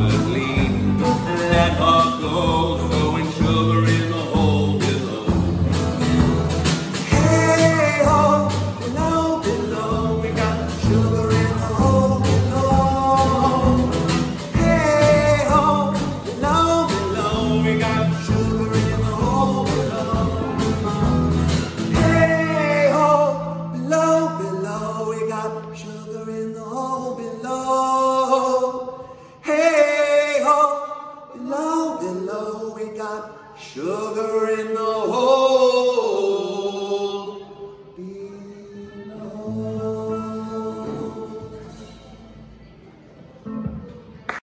to clean. That heart goes throwing sugar in the hole below. Hey ho, below, below, we got sugar in the hole below. Hey ho, below, below, we got sugar in the hole below. Hey ho, below, below, we got sugar in the hole below. Hey ho, below, below, we got sugar.